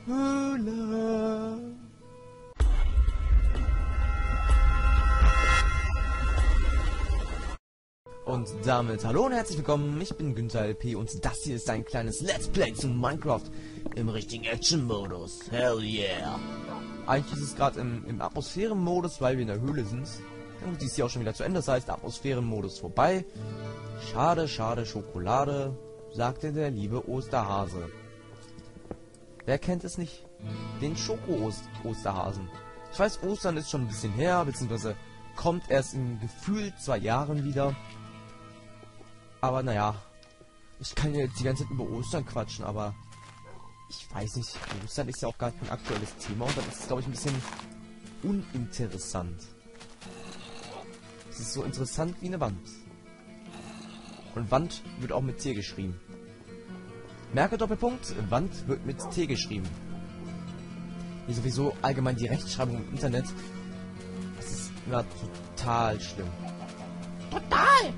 Höhle. Und damit hallo und herzlich willkommen, ich bin Günther LP und das hier ist ein kleines Let's Play zu Minecraft im richtigen Action-Modus. Hell yeah! Eigentlich ist es gerade im Atmosphären-Modus, weil wir in der Höhle sind. Und die ist hier auch schon wieder zu Ende, das heißt Atmosphären-Modus vorbei. Schade, schade, Schokolade, sagte der liebe Osterhase. Wer kennt es nicht? Den Schoko-Osterhasen. Ich weiß, Ostern ist schon ein bisschen her, beziehungsweise kommt erst in gefühlt 2 Jahren wieder. Aber naja, ich kann ja jetzt die ganze Zeit über Ostern quatschen, aber ich weiß nicht, Ostern ist ja auch gar kein aktuelles Thema und dann ist es, glaube ich, ein bisschen uninteressant. Es ist so interessant wie eine Wand. Und Wand wird auch mit T geschrieben. Merke Doppelpunkt, Wand wird mit T geschrieben. Hier sowieso allgemein die Rechtschreibung im Internet. Das ist immer total schlimm. Total!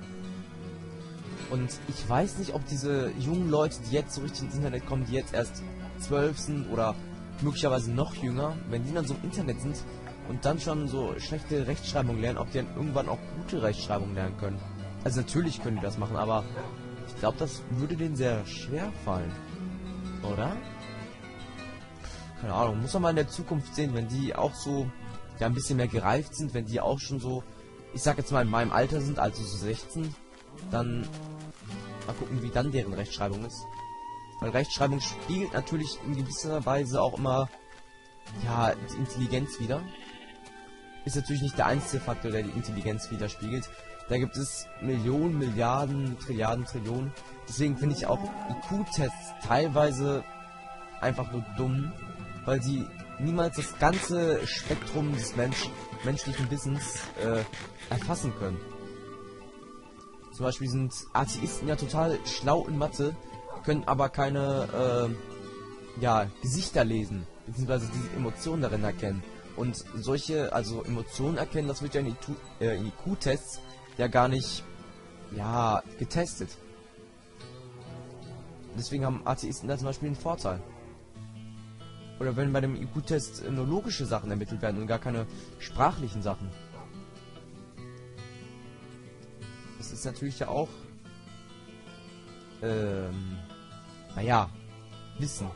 Und ich weiß nicht, ob diese jungen Leute, die jetzt so richtig ins Internet kommen, die jetzt erst 12 sind oder möglicherweise noch jünger, wenn die dann so im Internet sind und dann schon so schlechte Rechtschreibung lernen, ob die dann irgendwann auch gute Rechtschreibung lernen können. Also natürlich können die das machen, aber ich glaube, das würde denen sehr schwer fallen. Oder? Keine Ahnung, muss man mal in der Zukunft sehen, wenn die auch so ja ein bisschen mehr gereift sind, wenn die auch schon so, ich sag jetzt mal in meinem Alter sind, also so 16, dann mal gucken, wie dann deren Rechtschreibung ist. Weil Rechtschreibung spiegelt natürlich in gewisser Weise auch immer ja die Intelligenz wider. Ist natürlich nicht der einzige Faktor, der die Intelligenz widerspiegelt. Da gibt es Millionen, Milliarden, Trilliarden, Trillionen. Deswegen finde ich auch IQ-Tests teilweise einfach nur dumm, weil sie niemals das ganze Spektrum des menschlichen Wissens erfassen können. Zum Beispiel sind Atheisten ja total schlau in Mathe, können aber keine ja, Gesichter lesen, beziehungsweise diese Emotionen darin erkennen. Und solche, also Emotionen erkennen, das wird ja in IQ-Tests ja gar nicht, ja, getestet. Deswegen haben Atheisten da zum Beispiel einen Vorteil. Oder wenn bei dem IQ-Test nur logische Sachen ermittelt werden und gar keine sprachlichen Sachen. Das ist natürlich ja auch, naja, Wissen.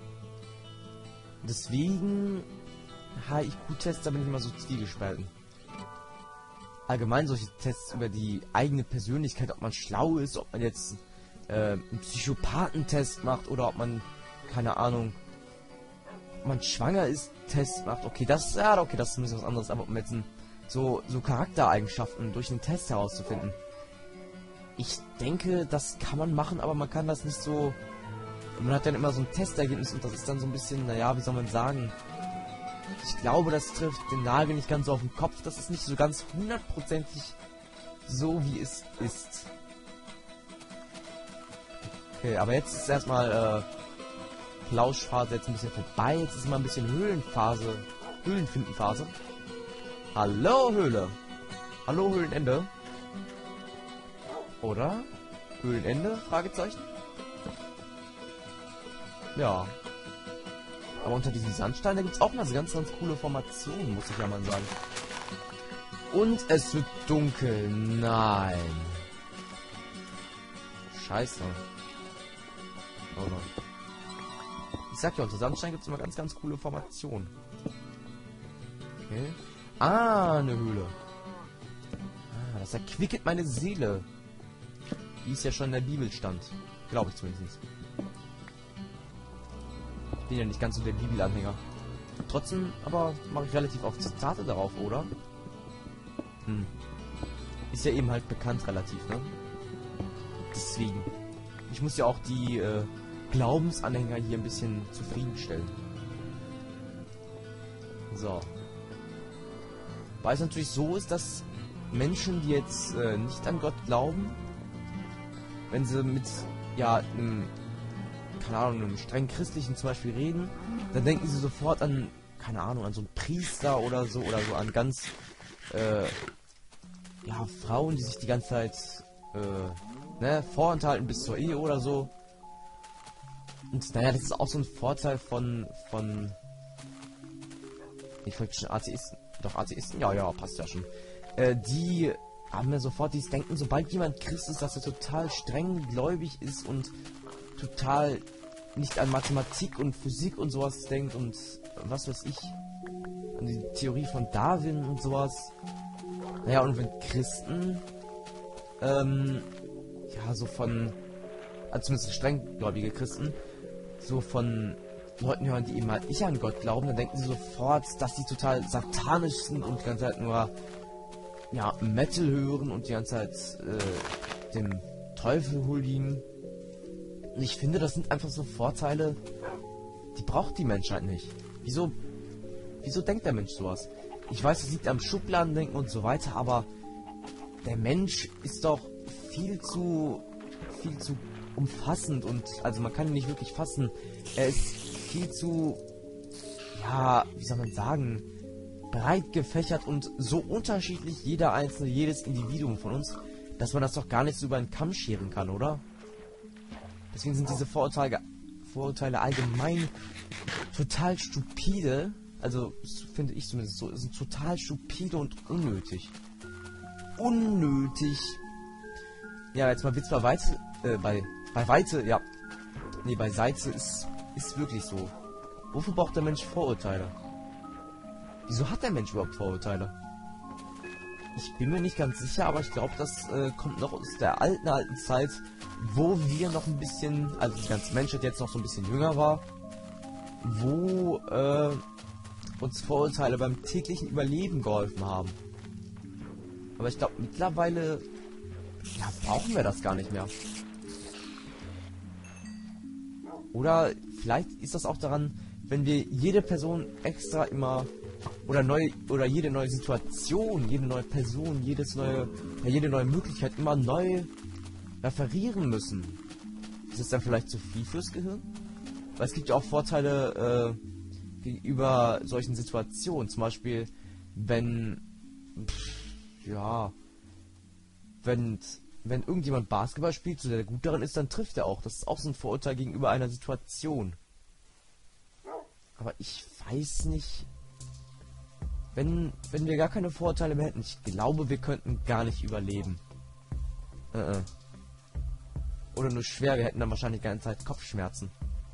Deswegen, IQ-Tests, da bin ich immer so zwiegespalten. Allgemein solche Tests über die eigene Persönlichkeit, ob man schlau ist, ob man jetzt einen Psychopathentest macht oder ob man, keine Ahnung, ob man schwanger ist, Test macht. Okay, das ist ein bisschen was anderes, aber um jetzt so Charaktereigenschaften durch einen Test herauszufinden. Ich denke, das kann man machen, aber man kann das nicht so. Man hat dann immer so ein Testergebnis und das ist dann so ein bisschen, naja, wie soll man sagen? Ich glaube, das trifft den Nagel nicht ganz so auf den Kopf. Das ist nicht so ganz hundertprozentig so, wie es ist. Okay, aber jetzt ist erstmal Plauschphase jetzt ein bisschen vorbei. Jetzt ist mal ein bisschen Höhlenfindenphase. Hallo Höhle. Hallo Höhlenende. Oder? Höhlenende? Fragezeichen. Ja. Aber unter diesem Sandstein, da gibt es auch mal so ganz, ganz coole Formationen, muss ich ja mal sagen. Und es wird dunkel. Nein. Scheiße. Oh nein. Ich sag ja, unter Sandstein gibt es immer ganz, ganz coole Formationen. Okay. Ah, eine Höhle. Ah, das erquicket meine Seele. Wie es ja schon in der Bibel stand. Glaube ich zumindest. Ich bin ja nicht ganz so der Bibelanhänger. Trotzdem aber mache ich relativ oft Zitate darauf, oder? Ist ja eben halt bekannt relativ, ne? Deswegen. Ich muss ja auch die Glaubensanhänger hier ein bisschen zufriedenstellen. So. Weil es natürlich so ist, dass Menschen, die jetzt nicht an Gott glauben, wenn sie mit, ja, einem, keine Ahnung, einem streng christlichen zum Beispiel reden, dann denken sie sofort an, keine Ahnung, an so einen Priester oder so an ganz, ja, Frauen, die sich die ganze Zeit, vorenthalten bis zur Ehe oder so. Und naja, das ist auch so ein Vorteil von ich wollte schon Atheisten. Doch, Atheisten? Ja, passt ja schon. Die haben ja sofort dieses Denken, sobald jemand Christ ist, dass er total streng gläubig ist und total nicht an Mathematik und Physik und sowas denkt und was weiß ich, an die Theorie von Darwin und sowas. Naja, und wenn Christen, ja, so von, also zumindest strenggläubige Christen, so von Leuten hören, die eben halt nicht an Gott glauben, dann denken sie sofort, dass die total satanisch sind und die ganze Zeit nur, ja, Metal hören und die ganze Zeit, dem Teufel huldigen. Und ich finde, das sind einfach so Vorteile, die braucht die Menschheit nicht. Wieso denkt der Mensch sowas? Ich weiß, es liegt am Schubladendenken und so weiter, aber der Mensch ist doch viel zu umfassend und, also man kann ihn nicht wirklich fassen. Er ist viel zu, ja, wie soll man sagen, breit gefächert und so unterschiedlich jeder einzelne, jedes Individuum von uns, dass man das doch gar nicht so über einen Kamm scheren kann, oder? Deswegen sind diese Vorurteile allgemein total stupide. Also, finde ich zumindest so, sind total stupide und unnötig. Unnötig. Ja, jetzt mal Witz beiseite, ja. Nee, beiseite ist wirklich so. Wofür braucht der Mensch Vorurteile? Wieso hat der Mensch überhaupt Vorurteile? Ich bin mir nicht ganz sicher, aber ich glaube, das kommt noch aus der alten Zeit, wo wir noch ein bisschen, also die ganze Menschheit jetzt noch so ein bisschen jünger war, wo uns Vorurteile beim täglichen Überleben geholfen haben. Aber ich glaube, mittlerweile, ja, brauchen wir das gar nicht mehr. Oder vielleicht ist das auch daran, wenn wir jede Person extra immer oder jede neue Situation, jede neue Person, jede neue Möglichkeit immer neu referieren müssen. Ist es dann vielleicht zu viel fürs Gehirn? Weil es gibt ja auch Vorteile gegenüber solchen Situationen. Zum Beispiel, wenn irgendjemand Basketball spielt, so der gut darin ist, dann trifft er auch. Das ist auch so ein Vorurteil gegenüber einer Situation. Aber ich weiß nicht, wenn wir gar keine Vorurteile mehr hätten, ich glaube, wir könnten gar nicht überleben. Oder nur schwer, wir hätten dann wahrscheinlich die ganze Zeit Kopfschmerzen.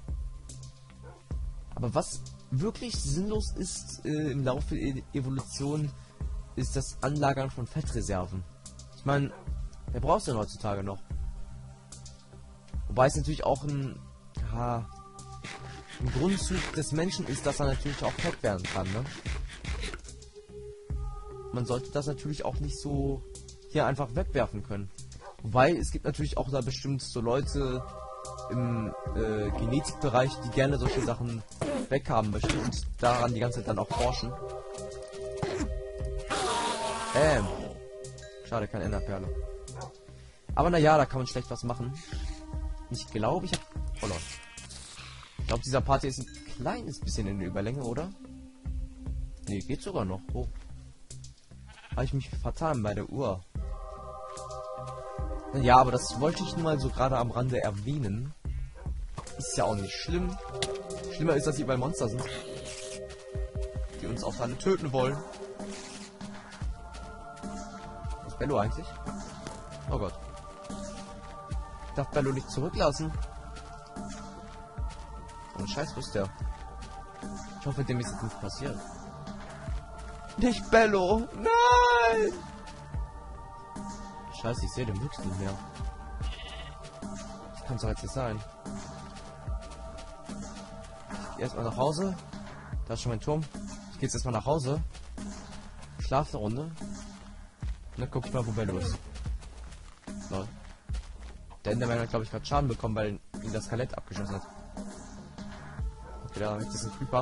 Aber was wirklich sinnlos ist im Laufe der Evolution, ist das Anlagern von Fettreserven. Ich meine, wer braucht es denn heutzutage noch? Wobei es natürlich auch ein Grundzug des Menschen ist, dass er natürlich auch fett werden kann, ne? Man sollte das natürlich auch nicht so hier einfach wegwerfen können. Wobei, es gibt natürlich auch da bestimmt so Leute im Genetikbereich, die gerne solche Sachen weghaben möchten und daran die ganze Zeit dann auch forschen. Schade, kein Enderperle. Aber naja, da kann man schlecht was machen. Ich glaube, ich glaube, dieser Part hier ist ein kleines bisschen in der Überlänge, oder? Nee, geht sogar noch. Oh. Habe ich mich vertan bei der Uhr. Ja, aber das wollte ich nur mal so gerade am Rande erwähnen. Ist ja auch nicht schlimm. Schlimmer ist, dass hier überall Monster sind, die uns auch alle töten wollen. Wo ist Bello eigentlich? Oh Gott. Ich darf Bello nicht zurücklassen. Oh Scheiß, wo ist der? Ich hoffe, dem ist jetzt nichts passiert. Nicht Bello! Nein! Scheiße, ich sehe den wirklich nicht mehr. Das kann es doch jetzt nicht sein. Ich gehe erstmal nach Hause. Da ist schon mein Turm. Ich gehe jetzt erstmal nach Hause. Schlafe eine Runde. Und dann gucke ich mal, wo Bello ist. Lol. Der Enderman hat, glaube ich, gerade Schaden bekommen, weil ihn das Skelett abgeschossen hat. Okay, da ist ein Creeper.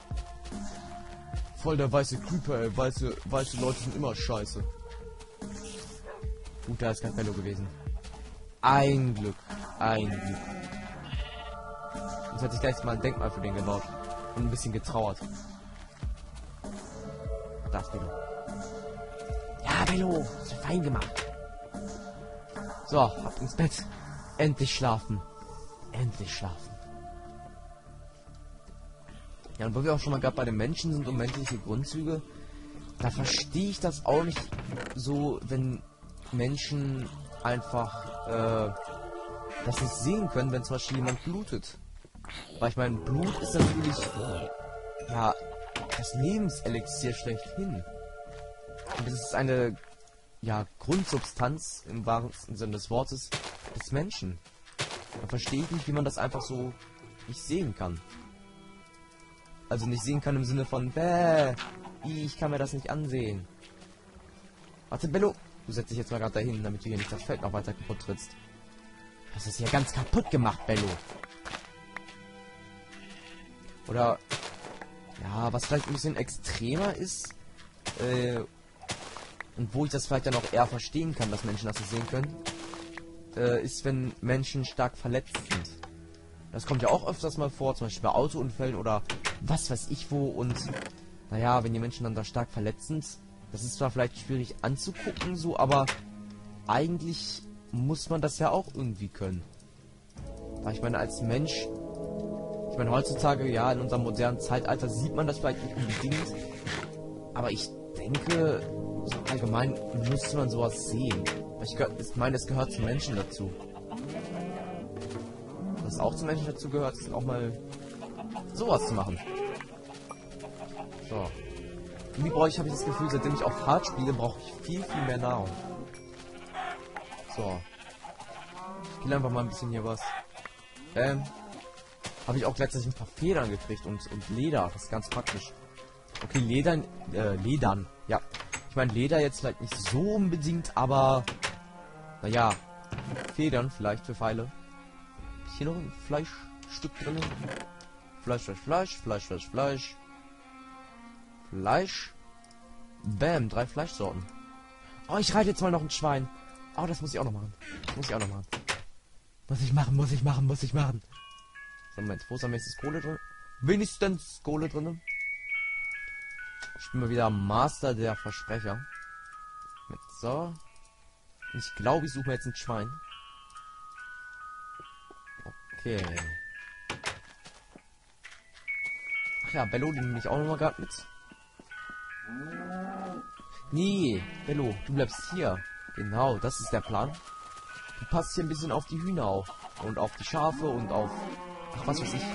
Voll der weiße Creeper, ey. Weiße Leute sind immer scheiße. Gut, da ist kein Bello gewesen. Ein Glück. Sonst hätte ich gleich mal ein Denkmal für den gebaut. Und ein bisschen getrauert. Da ist Bello. Ja, Bello. Ist fein gemacht. So, ab ins Bett. Endlich schlafen. Ja, und wo wir auch schon mal gerade bei den Menschen sind und menschliche Grundzüge, da verstehe ich das auch nicht so, wenn Menschen einfach das nicht sehen können, wenn zum Beispiel jemand blutet. Weil ich meine, Blut ist natürlich ja das Lebenselixier schlechthin. Und das ist eine Grundsubstanz im wahrsten Sinne des Wortes des Menschen. Da verstehe ich nicht, wie man das einfach so nicht sehen kann. Also nicht sehen kann im Sinne von bäh, ich kann mir das nicht ansehen. Warte, Bello, du setzt dich jetzt mal gerade dahin, damit du hier nicht das Feld noch weiter kaputt trittst. Du hast es hier ganz kaputt gemacht, Bello. Oder ja, was vielleicht ein bisschen extremer ist, und wo ich das vielleicht dann auch eher verstehen kann, dass Menschen das nicht sehen können, ist, wenn Menschen stark verletzt sind. Das kommt ja auch öfters mal vor, zum Beispiel bei Autounfällen oder was weiß ich wo. Und naja, wenn die Menschen dann da stark verletzt sind, das ist zwar vielleicht schwierig anzugucken, so, aber eigentlich muss man das ja auch irgendwie können. Weil ich meine, als Mensch, ich meine, heutzutage, ja, in unserem modernen Zeitalter sieht man das vielleicht nicht unbedingt, aber ich denke, so allgemein müsste man sowas sehen. Ich meine, es gehört zum Menschen dazu. Was auch zum Menschen dazu gehört, ist auch mal sowas zu machen. So. Irgendwie habe ich das Gefühl, seitdem ich auf Hard spiele, brauche ich viel mehr Nahrung. So. Ich kill einfach mal ein bisschen hier was. Habe ich auch letztens ein paar Federn gekriegt und Leder. Das ist ganz praktisch. Okay, Ledern. Ja. Ich meine, Leder jetzt vielleicht nicht so unbedingt, aber naja, Federn vielleicht für Pfeile. Ist hier noch ein Fleischstück drin? Fleisch. Bam, 3 Fleischsorten. Oh, ich reite jetzt mal noch ein Schwein. Oh, das muss ich auch noch machen. Muss ich machen. So, Moment, wo ist am nächsten Kohle drin? Wenigstens Kohle drin. Ich bin mal wieder Master der Versprecher. So. Ich glaube, ich suche mir jetzt ein Schwein. Okay. Ach ja, Bello, den nehme ich auch noch mal gerade mit. Nee, Bello, du bleibst hier. Genau, das ist der Plan. Du passt hier ein bisschen auf die Hühner auf. Und auf die Schafe und auf... Ach, was weiß ich.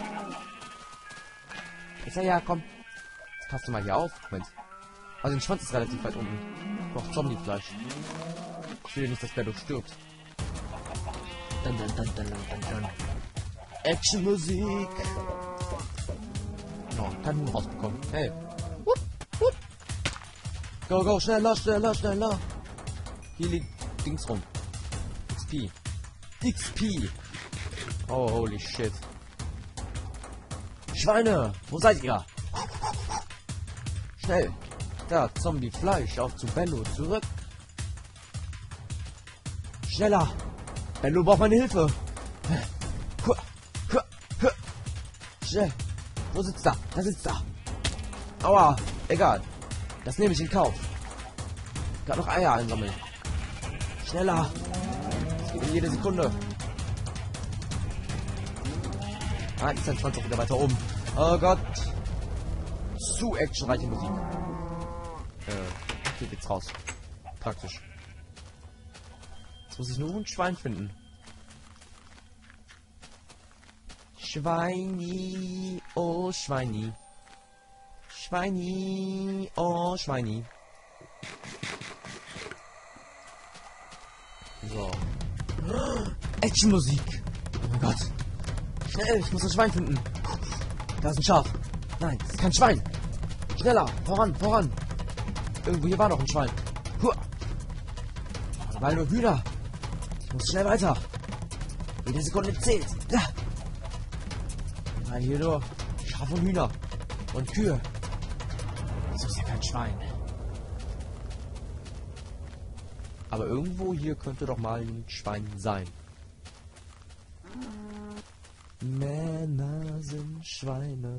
Jetzt ja, komm. Jetzt passt du mal hier auf. Moment. Also, der Schwanz ist relativ weit unten. Noch Zombiefleisch. Ich will nicht, dass Bello stirbt. Dann. Actionmusik. Oh, kein Huhn rausbekommen. Hey. Wupp. Go, schneller. Hier liegt Dings rum. XP. Oh, holy shit. Schweine, wo seid ihr? Schnell. Da, Zombie-Fleisch, auf zu Bello, zurück. Schneller. Bello braucht meine Hilfe. Schnell. Wo sitzt er? Da sitzt er. Aua, egal. Das nehme ich in Kauf. Gerade noch Eier einsammeln. Schneller. Das geht in jede Sekunde. Ah, ist sein Schwanz auch wieder weiter oben. Oh Gott. Zu actionreiche Musik. Hier geht's raus. Praktisch. Jetzt muss ich nur ein Schwein finden. Schweini, oh Schweini. Schweini, oh Schweini. So. Actionmusik. Oh mein Gott. Schnell, ich muss das Schwein finden. Da ist ein Schaf. Nein, das ist kein Schwein. Schneller, voran. Irgendwo hier war noch ein Schwein. Weil nur Hühner. Ich muss schnell weiter. Jede Sekunde zählt. Ja. Weil hier nur Schafe und Hühner. Und Kühe. Das ist ja kein Schwein. Aber irgendwo hier könnte doch mal ein Schwein sein. Männer sind Schweine.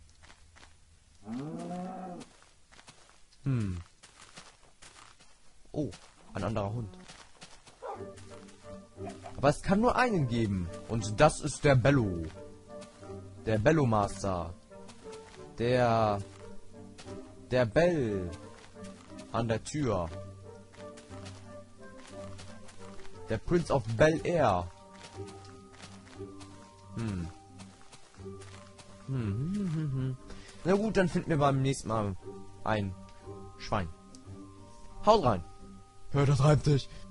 Oh, ein anderer Hund. Aber es kann nur einen geben. Und das ist der Bello. Der Bello Master. Der Bell an der Tür. Der Prince of Bel Air. Na gut, dann finden wir beim nächsten Mal ein Schwein. Haut rein. Hör, das reibt sich.